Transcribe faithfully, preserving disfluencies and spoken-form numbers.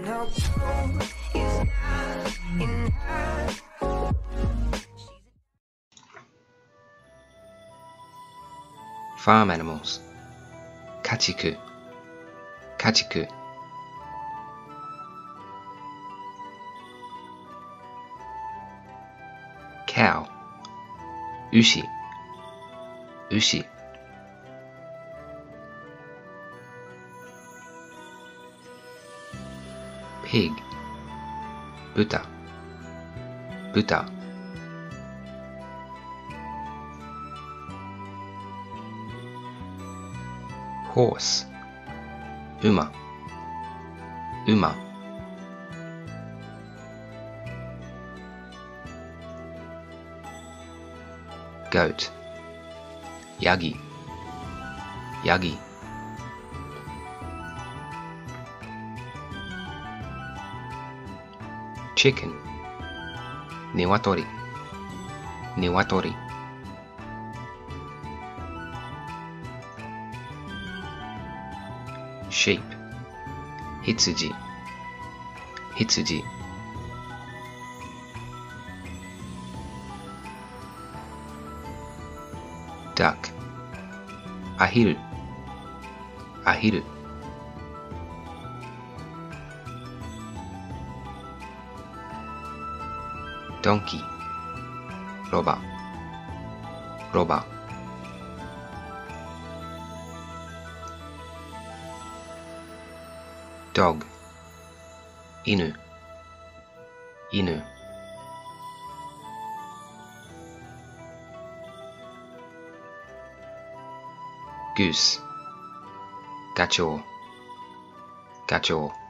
Farm animals. 家畜、家畜。Cow. 牛、牛。Pig. 豚、豚。Horse. 馬、馬。Goat. ヤギ、ヤギ。Chicken. 鶏、鶏。Sheep. 羊、羊。Duck. アヒル、アヒル。Donkey. ロバ、ロバ。Dog. 犬、犬。Goose. ガチョウ、ガチョウ。